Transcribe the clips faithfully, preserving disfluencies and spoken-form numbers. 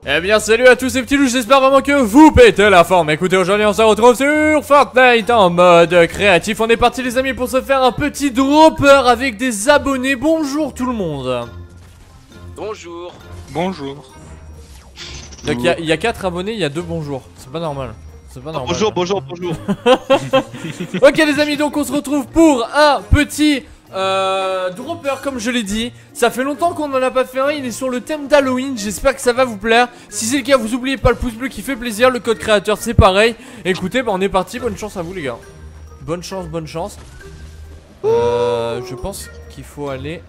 Eh bien salut à tous ces petits loups, j'espère vraiment que vous pétez la forme. Écoutez, aujourd'hui on se retrouve sur Fortnite en mode créatif. On est parti les amis pour se faire un petit dropper avec des abonnés. Bonjour tout le monde. Bonjour. Bonjour. Donc il y, y a quatre abonnés, il y a deux bonjours. C'est pas normal. C'est pas normal. Bonjour, bonjour, bonjour. Ok les amis, donc on se retrouve pour un petit euh, dropper comme je l'ai dit. Ça fait longtemps qu'on en a pas fait un, il est sur le thème d'Halloween. J'espère que ça va vous plaire. Si c'est le cas, vous oubliez pas le pouce bleu qui fait plaisir. Le code créateur c'est pareil. Écoutez, bah on est parti, bonne chance à vous les gars. Bonne chance, bonne chance. Euh, je pense qu'il faut aller...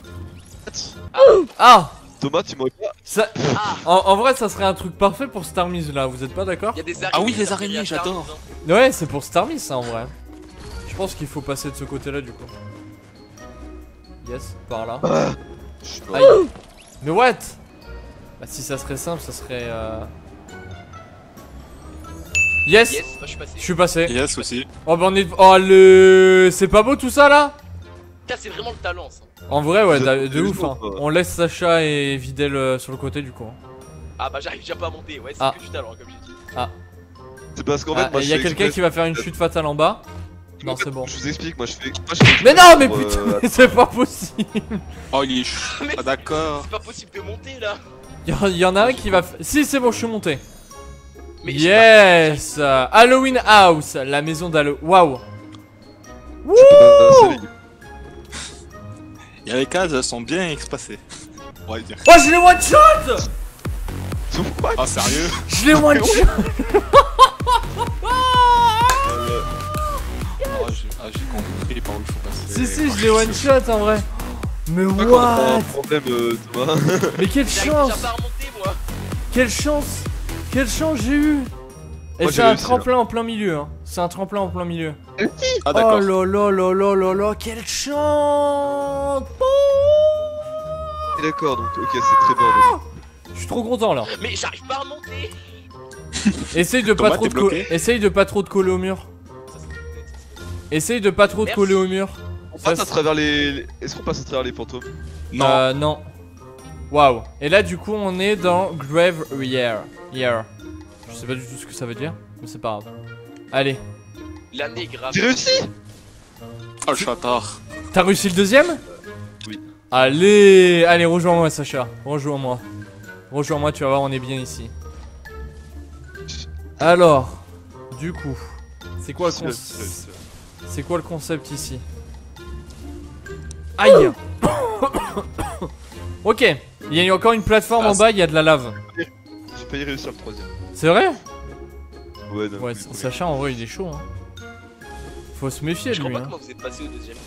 Ah Thomas, tu m'aurais pas. ça... Ah. en, en vrai ça serait un truc parfait pour Starmiz là, vous êtes pas d'accord? Il y a des Ah oui, les ça araignées, fait bien j'adore. tard, Ouais, c'est pour Starmiz ça en vrai. Je pense qu'il faut passer de ce côté là du coup. Yes, par là. Ah. Aïe. Mais what? Bah si ça serait simple, ça serait euh... Yes, Yes, moi je suis passé. je suis passé. Yes aussi. Oh bah on est... Oh le... C'est pas beau tout ça là? Ça c'est vraiment le talent ça. En vrai ouais, Vous de, êtes de ouf toujours, hein. quoi. On laisse Sacha et Videl euh, sur le côté du coup. Ah bah j'arrive déjà pas à monter, ouais c'est Ah. que du talent comme j'ai dit. C'est parce qu'en fait, Ah, moi il je y a fais quelqu'un exprès. qui va faire une chute fatale en bas. Non En fait, c'est bon. Je vous explique, moi je fais. Moi, je fais Mais exprès non mais pour, putain, euh, c'est pas possible. Oh, il est chou. Mais Ah, d'accord. c'est pas possible de monter là. Il y, y en a un qui va... f- Si c'est bon, je suis monté. Mais j'ai Yes euh, Halloween House, la maison d'Halloween. Waouh. euh, c'est les- Et les cases, elles sont bien espacées. On va dire. Oh je l'ai one shot. What Ah, sérieux? Je l'ai one shot. Euh, Ah, j'ai ah, j'ai compris par où il faut passer. Si si, je l'ai one shot en vrai. Mais pas qu'on a pas un what? problème, euh, Thomas. Mais quelle J'arrive chance. déjà pas à remonter moi. Quelle chance. Quelle chance j'ai eu. Et Moi, c'est j'ai un réussi, tremplin en plein milieu hein. C'est un tremplin en plein milieu. Ah, Oh d'accord. là là là là là là. Quelle chance. Et D'accord, donc ok, c'est très bien. donc. Je suis trop content là. Mais j'arrive pas à remonter. Essaye de pas Thomas, trop t'es de co- bloqué Essaye de pas trop de coller au mur. Ça, c'est- Essaye de pas trop de Merci. coller au mur. On Ça, passe à c'est- travers les. les- Est-ce qu'on passe à travers les fantômes? Non. Euh, non. Waouh. Et là, du coup, on est dans Grave Year. Year. Je sais pas du tout ce que ça veut dire, mais c'est pas grave. Allez. L'année grave. J'ai réussi. Oh, le chatard. T'as réussi le deuxième? Oui. Allez, allez, rejoins-moi, Sacha. Rejoins-moi. Rejoins-moi, tu vas voir, on est bien ici. Alors, du coup, c'est quoi le Seul, concept? seul, seul. C'est quoi le concept ici? Aïe. Ok, il y a encore une plateforme Ah, en bas, il y a de la lave. J'ai failli réussir le troisième. C'est vrai? Ouais, non. Ouais, oui, oui. Sacha en vrai il est chaud hein. Faut se méfier Je de lui comprends pas hein. comment vous êtes passé au deuxième.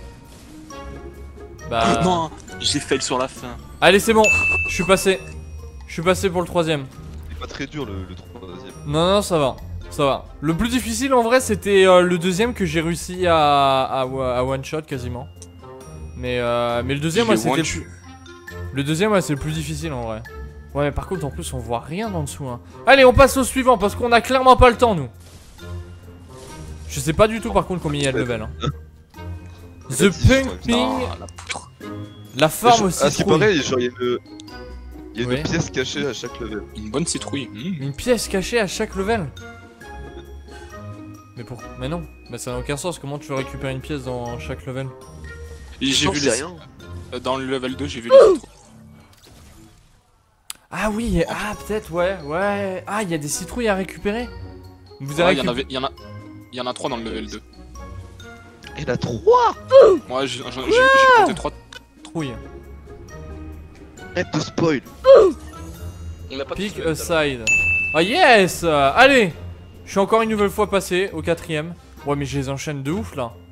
Bah... Non, j'ai fail sur la fin. Allez c'est bon, je suis passé. Je suis passé pour le troisième. C'est pas très dur le, le troisième. Non non ça va, ça va. Le plus difficile en vrai c'était euh, le deuxième que j'ai réussi à, à, à one shot quasiment. Mais, euh, mais le deuxième Je ouais, l'ai c'était one le shot. plus... Le deuxième ouais, c'est le plus difficile en vrai. Ouais mais par contre en plus on voit rien en dessous hein. Allez on passe au suivant parce qu'on a clairement pas le temps nous. Je sais pas du tout par contre combien il y a de level hein. The Pumping, Ah, la poutre. la farm aussi. Ah, ce qui paraît, genre, il y a une. Il y a Oui. une pièce cachée à chaque level. Une bonne citrouille. Mmh. Une pièce cachée à chaque level. Mais pour... Mais non, bah ça n'a aucun sens, comment tu veux récupérer une pièce dans chaque level? Et J'ai J'en vu sais les. rien. euh, Dans le level deux, j'ai vu les citrouilles. Ah oui, ah peut-être ouais, ouais. Ah il y a des citrouilles à récupérer. Vous Ouais, avez il y en récup- avait. Il y en a. Il y en a trois dans le level deux. Il y en a trois. Moi, j'ai j'ai- j'ai- j'ai compté trois. trouille. Arrête de spoil. On n'a pas Pick tous le même talent. aside. Ah yes. Allez. Je suis encore une nouvelle fois passé au quatrième. Ouais mais je les enchaîne de ouf là.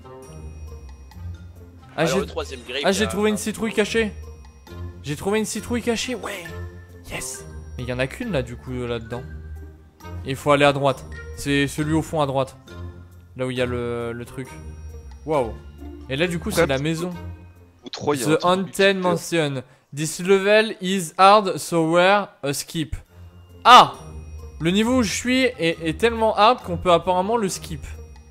Ah Alors j'ai le troisième grave. ah, j'ai il y a- trouvé une citrouille cachée. J'ai trouvé une citrouille cachée, ouais. Yes. Mais il y en a qu'une là du coup euh, là-dedans. Et il faut aller à droite. C'est celui au fond à droite. Là où il y a le, le truc. Waouh. Et là du coup c'est Prêt. la maison. Ou trois, il y a un The truc Haunted super. Mansion. This level is hard, so where a skip. Ah. Le niveau où je suis est, est tellement hard qu'on peut apparemment le skip.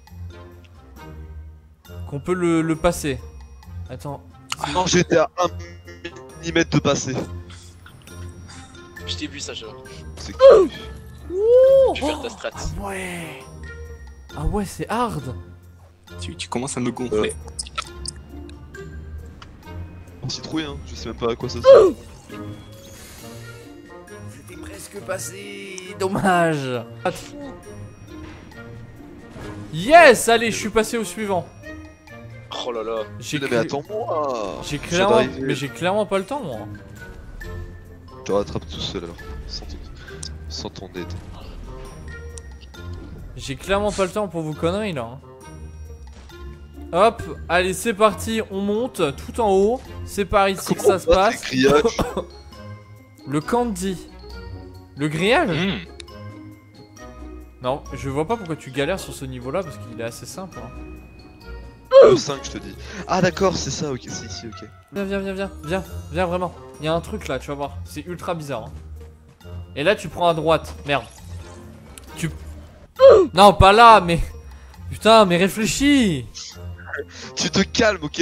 Qu'on peut le, le passer. Attends. Non, j'étais à un millimètre de passer. Je t'ai vu, Sacha. C'est que. Ouh, Je vais faire ta strat. Ah ouais. Ah ouais, c'est hard. Tu, tu commences à me gonfler. Citrouille, hein, je sais même pas à quoi ça sert. C'était presque passé. Dommage. Yes, allez, je suis passé au suivant. Oh là là. J'ai Mais cl- attends-moi. J'ai Je viens clairement, d'arriver. mais j'ai clairement pas le temps, moi. Je te rattrape tout seul alors. Sans ton, sans ton aide. J'ai clairement pas le temps pour vos conneries là. hein. Hop, allez, c'est parti, on monte tout en haut. C'est par ici que ça se Comment passe. ces grillages Le candy. Le grillage Mmh. Non, je vois pas pourquoi tu galères sur ce niveau-là parce qu'il est assez simple. hein. Le cinq, je te dis. Ah, d'accord, c'est ça, ok, c'est ici, ok. Viens, viens, viens, viens, viens, viens vraiment. Il y a un truc là, tu vas voir. C'est ultra bizarre. hein. Et là, tu prends à droite. Merde. Tu. Non, pas là, mais. Putain, mais réfléchis. Tu te calmes, ok?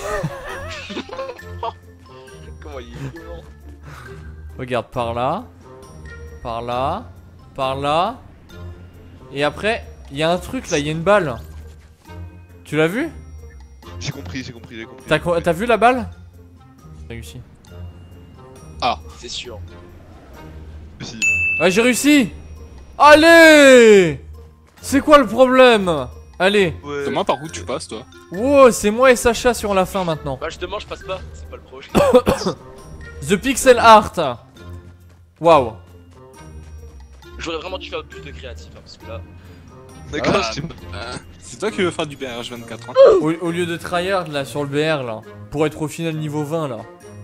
Comment il est violent. Regarde, par là. Par là. Par là. Et après, il y a un truc là, il y a une balle. Tu l'as vu? J'ai compris, j'ai compris, j'ai compris. T'as co- t'as vu la balle? Réussi. C'est sûr. Si. Ouais, j'ai réussi. Allez. C'est quoi le problème? Allez. Ouais. Thomas, par où tu passes, toi? Wow, c'est moi et Sacha sur la fin maintenant. Bah, je demande, je passe pas. C'est pas le problème. The Pixel Art. Waouh. J'aurais vraiment dû faire plus de créatif, hein, parce que là. D'accord, Ah, je t'ai- euh, c'est toi qui veux faire du B R H vingt-quatre, hein? Au, au lieu de tryhard là sur le B R là, pour être au final niveau vingt là.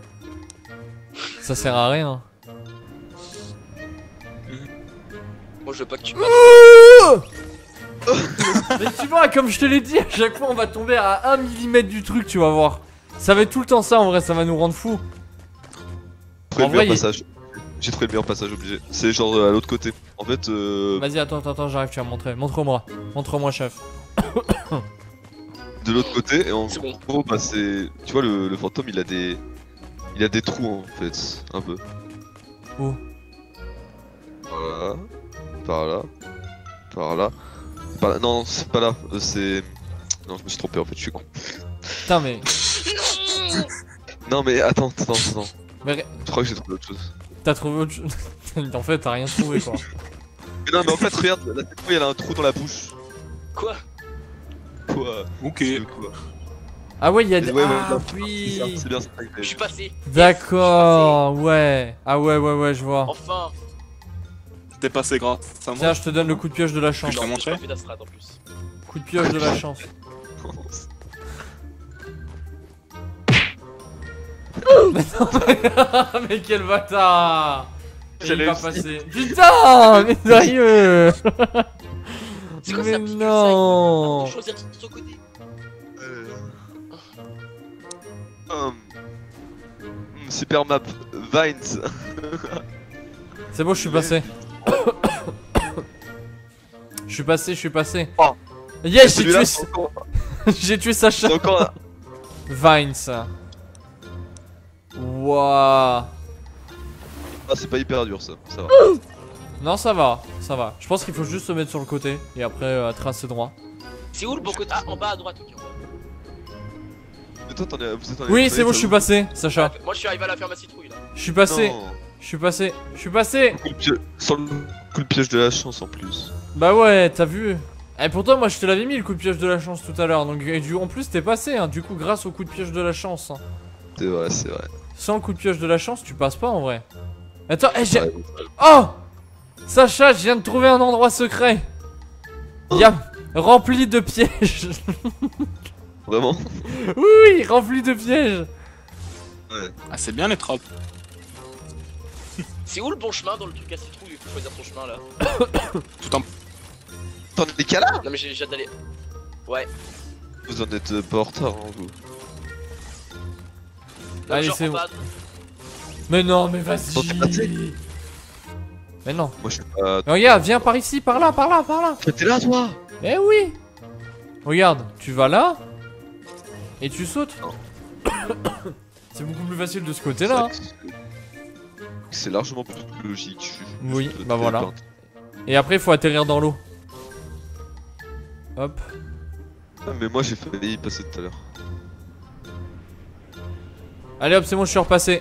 Ça sert à rien. Moi, je veux pas que tu passes. Mais tu vois, comme je te l'ai dit, à chaque fois on va tomber à un millimètre du truc, tu vas voir. Ça va être tout le temps ça en vrai, ça va nous rendre fous. J'ai trouvé En le meilleur vrai, il- passage. J'ai trouvé le meilleur passage obligé. C'est genre euh, à l'autre côté. En fait, euh, Vas-y, attends, attends, attends, j'arrive, tu vas me montrer. Montre-moi. Montre-moi, chef. de l'autre côté, et en C'est bon. gros, bah c'est. Tu vois, le, le fantôme, il a des. Il a des trous en fait, un peu. Où? Voilà. Par là. Par là. Par là. Non, c'est pas là. euh, C'est. Non, je me suis trompé en fait, je suis con. Putain, mais. Non, mais attends, attends, attends. Mais Je crois que j'ai trouvé autre chose. t'as trouvé autre chose. En fait, t'as rien trouvé quoi. Mais non, mais en fait, regarde, la citrouille, elle a un trou dans la bouche. Quoi? Quoi? Ok. Tu veux quoi? Ah ouais, il y a des. Ouais, ouais, Ah ouais, oui. C'est c'est bien, c'est ça que Je suis j'ai- passé. D'accord, ouais. Ah ouais, ouais, ouais, je vois. Enfin. T'es passé grâce à moi. Tiens, je te donne le coup de pioche de la chance. Je t'ai Non, montré. j'ai pas fait d'astrat en plus. Coup de pioche de la chance. Mais non, mais, mais quel bâtard! Il J'ai est pas réussi. passé. Putain, mais sérieux! C'est quoi Mais ça pique ça, non! il faut choisir de son côté. Euh... Hum. Hum, Super map Vines. C'est bon, je suis passé. Je suis passé, je suis passé. Oh. Yes, j'ai Celui-là, tué, c'est encore, j'ai tué Sacha. c'est encore un- Vines. Wouah. Ah, c'est pas hyper dur ça, ça va. Non, ça va, ça va. Je pense qu'il faut juste se mettre sur le côté et après euh, tracer droit. C'est où le bon côté? Ah, en bas à droite, ok. en bas. Mais toi, t'en es, vous êtes en Oui, vous c'est bon, êtes je suis où? passé, Sacha. Moi, je suis arrivé à la ferme à citrouille là. Je suis passé, Non. je suis passé, je suis passé. Coup de pied- Sans le coup de piège de la chance en plus. Bah ouais, t'as vu. Et pourtant, moi je te l'avais mis le coup de piège de la chance tout à l'heure. Donc, et du... en plus, t'es passé, hein, du coup, grâce au coup de piège de la chance. hein. C'est vrai, c'est vrai. Sans le coup de piège de la chance, tu passes pas en vrai. Attends, eh, j'ai. Ouais. Oh! Sacha, je viens de trouver un endroit secret. Y'a rempli de pièges. Vraiment? Oui, oui, rempli de pièges. Ah, c'est bien les tropes. C'est où le bon chemin dans le truc à citrouille? Il faut choisir ton chemin là. Tout en. T'en es qu'à là? Non, mais j'ai déjà d'aller. Ouais. Vous en êtes euh, pas en retard, hein, vous. Non, Allez, genre, c'est en bon. bas, Mais non, mais T'en es passé? vas-y. Mais non. Moi, je suis pas. Mais regarde, viens par ici, par là, par là, par là. Mais t'es là, toi? Eh oui. Regarde, tu vas là et tu sautes. C'est beaucoup plus facile de ce côté-là. hein. c'est largement plus logique. Je- Oui, je- bah je- voilà. Et après, il faut atterrir dans l'eau. Hop. Ah, mais moi j'ai failli y passer tout à l'heure. Allez hop, c'est bon, je suis repassé.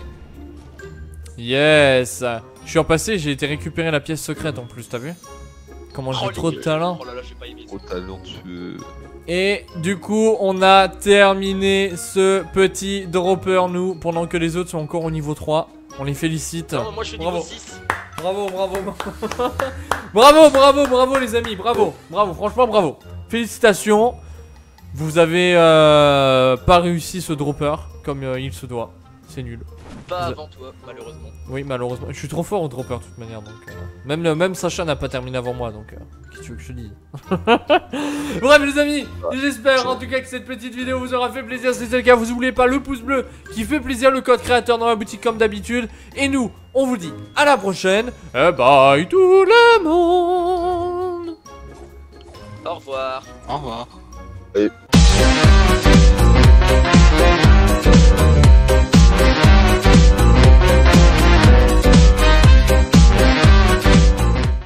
Yes. Je suis repassé, j'ai été récupérer la pièce secrète en plus, t'as vu? Comment j'ai Oh, trop les- de talent. Oh là là, j'ai pas aimé. Trop talentueux. Et du coup, on a terminé ce petit dropper, nous, pendant que les autres sont encore au niveau trois. On les félicite. Non, moi je suis Bravo. niveau six. Bravo, bravo. Bravo, bravo, bravo les amis, bravo. Bravo, franchement, bravo. Félicitations. Vous avez euh, pas réussi ce dropper comme euh, il se doit. C'est nul. Pas Vous- avant toi, malheureusement. Oui, malheureusement. Je suis trop fort au dropper de toute manière. Donc, euh, même, euh, même Sacha n'a pas terminé avant moi. Donc, euh, qu'est-ce que tu veux que je te dise? Bref, les amis, j'espère en tout cas que cette petite vidéo vous aura fait plaisir. Si c'est le cas, vous n'oubliez pas le pouce bleu qui fait plaisir, le code créateur dans la boutique comme d'habitude. Et nous, on vous dit à la prochaine. Et bye tout le monde. Au revoir. Au revoir. Et